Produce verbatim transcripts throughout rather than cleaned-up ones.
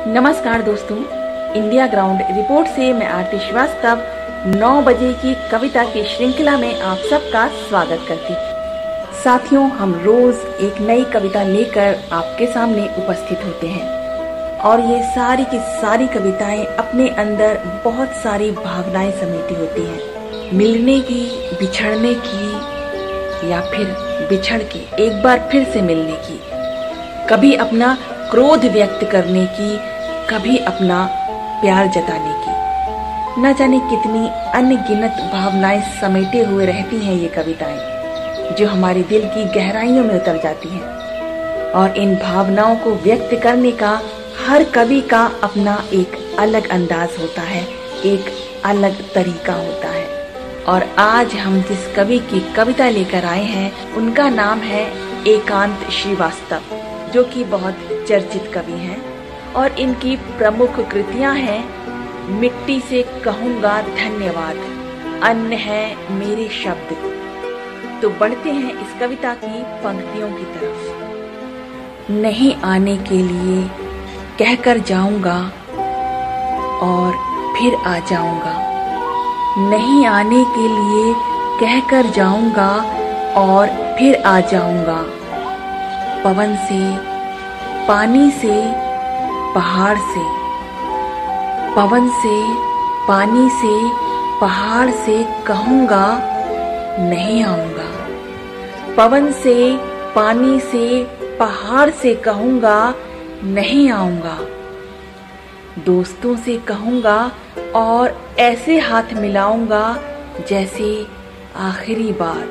नमस्कार दोस्तों, India ground report से मैं आरती श्रीवास्तव नौ बजे की कविता की श्रृंखला में आप सबका स्वागत करती हूँ। साथियों, हम रोज एक नई कविता लेकर आपके सामने उपस्थित होते हैं और ये सारी की सारी कविताएं अपने अंदर बहुत सारी भावनाएं समेटी होती हैं। मिलने की, बिछड़ने की या फिर बिछड़ के एक बार फिर से मिलने की, कभी अपना क्रोध व्यक्त करने की, कभी अपना प्यार जताने की। न जाने कितनी अनगिनत भावनाएं समेटे हुए रहती हैं ये कविताएं, जो हमारे दिल की गहराइयों में उतर जाती हैं। और इन भावनाओं को व्यक्त करने का हर कवि का अपना एक अलग अंदाज होता है, एक अलग तरीका होता है। और आज हम जिस कवि की कविता लेकर आए हैं, उनका नाम है एकांत श्रीवास्तव, जो कि बहुत चर्चित कवि हैं। और इनकी प्रमुख कृतियां हैं मिट्टी से कहूँगा धन्यवाद, अन्य है मेरे शब्द। तो बढ़ते हैं इस कविता की पंक्तियों की तरफ। नहीं आने के लिए कहकर जाऊंगा और फिर आ जाऊंगा, नहीं आने के लिए कहकर जाऊंगा और फिर आ जाऊंगा। पवन से, पानी से, पहाड़ से, पवन से, पानी से, पहाड़ से कहूँगा नहीं आऊँगा। पवन से, पानी से, पहाड़ से कहूँगा नहीं आऊँगा। दोस्तों से कहूँगा और ऐसे हाथ मिलाऊंगा जैसे आखिरी बार।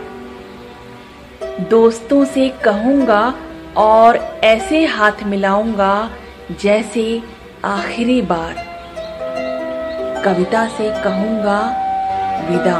दोस्तों से कहूँगा और ऐसे हाथ मिलाऊंगा जैसे आखिरी बार। कविता से कहूँगा विदा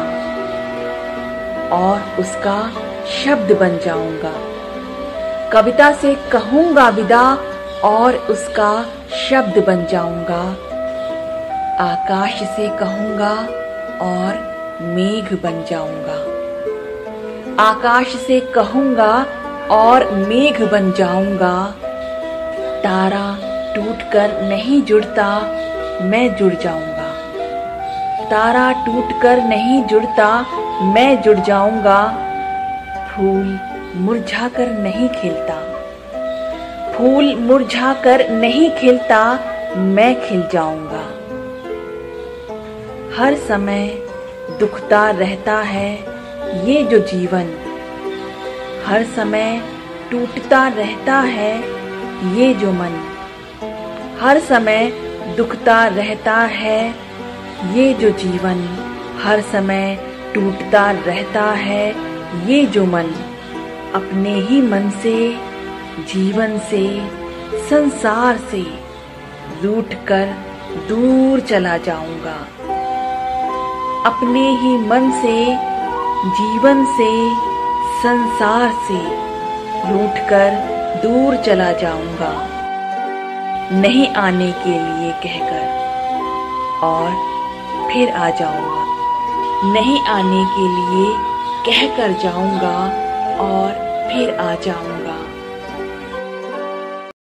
और उसका शब्द बन जाऊंगा। कविता से कहूँगा विदा और उसका शब्द बन जाऊंगा। आकाश से कहूँगा और मेघ बन जाऊंगा। आकाश से कहूँगा और मेघ बन जाऊंगा। तारा टूटकर नहीं जुड़ता, मैं जुड़ जाऊंगा। तारा टूटकर नहीं जुड़ता, मैं जुड़ जाऊंगा। फूल मुरझाकर नहीं खिलता, फूल मुरझाकर नहीं खिलता, मैं खिल जाऊंगा। हर समय दुखता रहता है ये जो जीवन, हर समय टूटता रहता है ये जो मन। हर समय दुखता रहता है ये जो जीवन, हर समय टूटता रहता है ये जो मन। अपने ही मन से, जीवन से, संसार से रूठ कर दूर चला जाऊंगा। अपने ही मन से, जीवन से, संसार से रूठकर दूर चला जाऊंगा। नहीं आने के लिए कहकर और फिर आ जाऊंगा। नहीं आने के लिए कहकर जाऊंगा और फिर आ जाऊंगा।